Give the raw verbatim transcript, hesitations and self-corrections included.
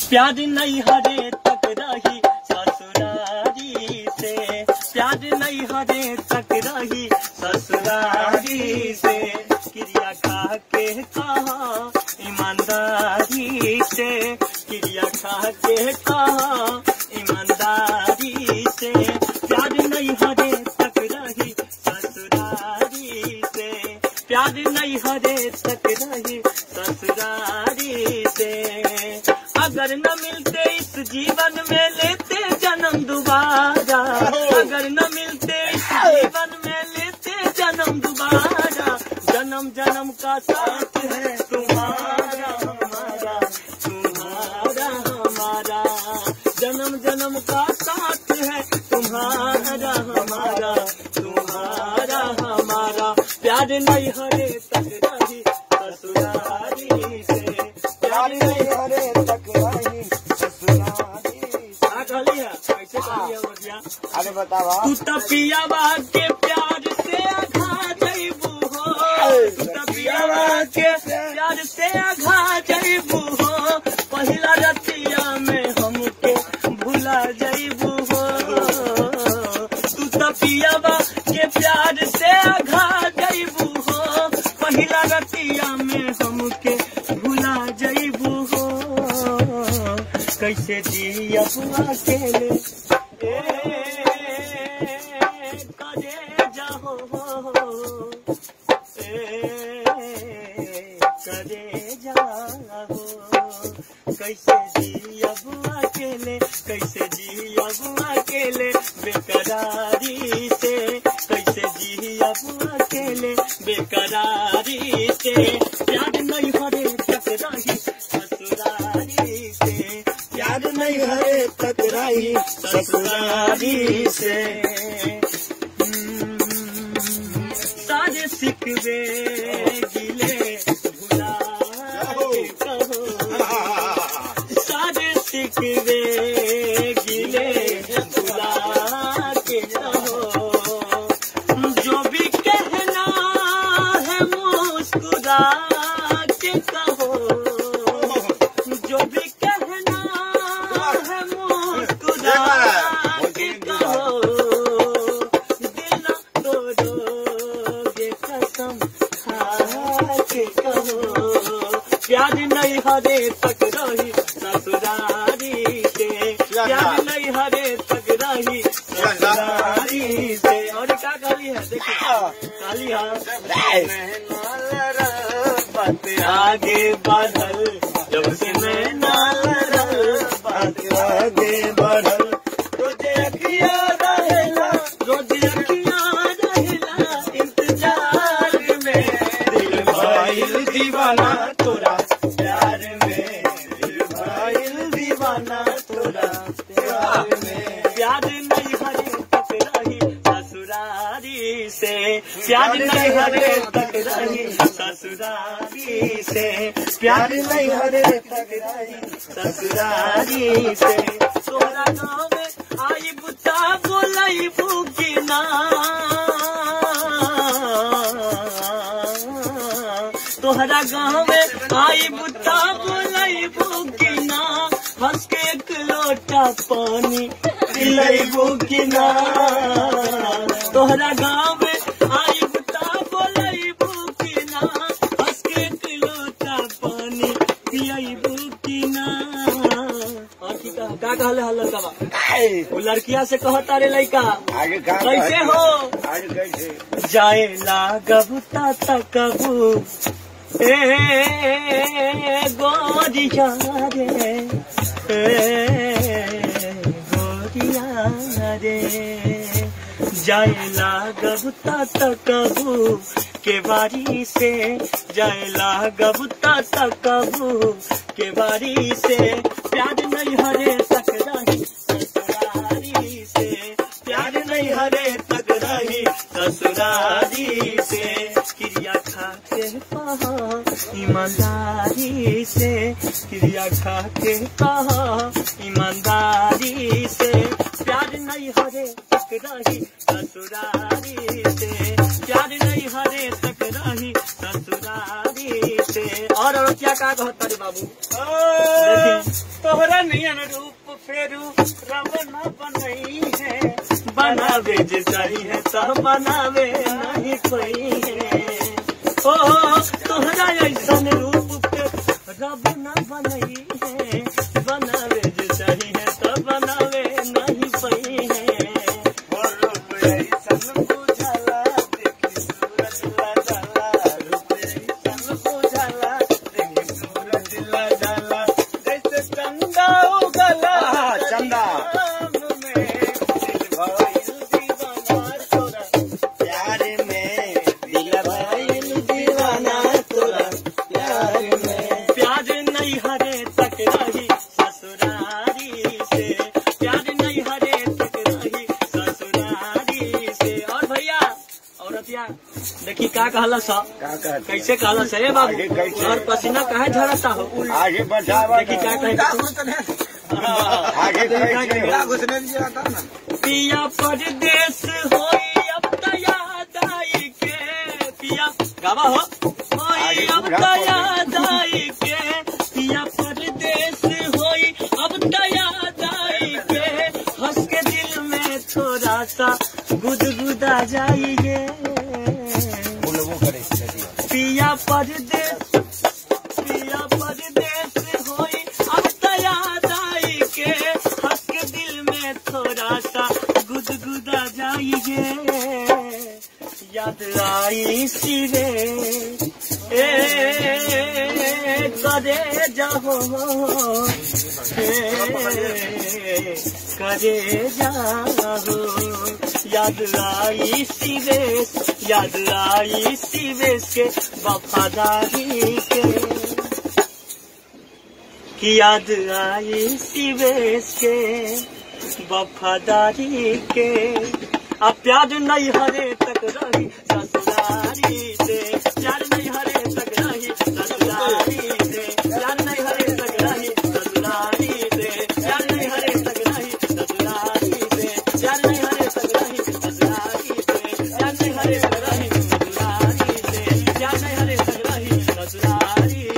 प्यार नहीं हरे तक रही ससुरारी से, प्यार नहीं हरे तक रही ससुरारी से, क्रिया खा के कहा ईमानदारी से, क्रिया खा के कहा ईमानदारी से, प्यार नहीं हरे तक रही ससुरारी से, प्यार नहीं हरे तक रही ससुरारी से। अगर न मिलते इस जीवन में लेते जन्म दोबारा, अगर न मिलते इस जीवन में लेते जन्म दोबारा, जन्म जन्म का साथ है तुम्हारा हमारा, तुम्हारा हमारा, जन्म जन्म का साथ है तुम्हारा हमारा, तुम्हारा हमारा, प्यार नहीं हरे तक रही ससुरारी से, प्यार नहीं हरे तक रही ससुरारी से। कैसे कहली है बतिया? अरे बतावा। तू तपियावा के प्यार से आघा जइबू हो, तू तपियावा के प्यार से आघा जइबू हो, पहिला रतिया में हमके भुला जइबू हो, तू तपियावा के प्यार से आघा जइबू हो, पहिला रतिया में हमके भुला जइबू हो, कैसे जियब अकेले करे जाहो, करे जाहो, कैसे जियब अकेले, कैसे जियब अकेले बेकरारी से, कैसे जियब अकेले बेकरारी से, प्यार नहीं हरे तक रही ससुरारी से, प्यार नहीं हरे तक रही ससुरारी से। सारे सिकवे गिले भुला के कहो, सारे सिकवे गिले भुला के कहो, जो भी कहना है मुस्कुरा के कहो, जो भी कहना है मुस्कुरा के कहो, दिल न तोड़ोगे कसम खा के कहो, प्यार नहीं हरे तक रही ससुरारी से, प्यार नहीं हरे तक रही ससुरारी से। और क्या काली है देखिए, काली है बात आगे बढ़ल, जब से मैं नाल बात आगे बढ़ल, रोज अखिया रहेला, रोज अखिया रहेला इंतजार में, दिल भाईल दीवाना तोरा प्यार में, दिल भाईल दीवाना तोरा प्यार में, प्यार नहीं हरे तक रही ससुरारी से, प्यार नहीं हरे तक रही ससुरारी से, प्यार नहीं हरे तक रही ससुरारी से। तोहरा गाँव में आई बुता बोलाई भूखी ना, तोहरा गाँव में आई बुता बोलाई भूखी ना, हंस के एक लोटा पानी पिलाई भूखी ना, तोहरा गाँव में आई बुता बोलाई भूखी ना, हंस के एक लोटा पानी पिलाई भूखी ना। और की कहा का कहले हल्ला कबा वो लड़किया से कहता रे लइका कैसे हो, आगे कैसे जाए लागबू ता कबू ए गोरिया रे, ए गोरिया रे, जाए लागब तकबू के बारी से, जाए लागब तकबू के बारी से, प्यार नहीं हरे तक रही ससुरारी से, प्यार नहीं हरे तक रही ससुरारी से, क्रिया खा के कहा ईमानदारी से, क्रिया खा के कहा ईमानदारी से, प्यार नहीं हरे तक रही ससुरारी से, प्यार नहीं हरे तक रही ससुरारी से। और और क्या का कहता रे बाबू, तोहरा नियन रूप फेरू रब न बनई है, बनावे जे सही है तो बनावे नहीं कोई है। ओ तोहरा ऐसन रूप पे रब न बनई है, बनावे जे सही है तो बनावे नहीं कोई है। देखी का कहला सा, कैसे कहला सा ए बाबू, और पसीना काहे झरता हो, आगे बढ़ावा। देखी क्या कहे आगे पिया परदेश होई अब त याद आई के, पिया गावा हो होई अब त याद आई के, पिया परदेश होई अब त याद आई के, हंस के दिल में थोड़ा सा गुदगुदा जाइए। पिया परदेश पिया परदेश होई अब त याद आई के, हंस के दिल में थोड़ा सा गुदगुदा जाइए। याद आई सिरे ए करे जाओ करे जाओ, याद आई सिवेश याद आई सिवेश के वफादारी के, कि याद आई सिवेश के वफादारी के। अब प्यार नहीं हरे तक रही ससुरारी से, प्यार नहीं हरे तक रही ससुरारी से, प्यार नहीं हरे तक रही ससुरारी से, प्यार नहीं हरे तक रही ससुरारी से, प्यार नहीं हरे तक रही ससुरारी से, प्यार नहीं हरे तक रही ससुरारी से, प्यार नहीं हरे तक रही ससुरारी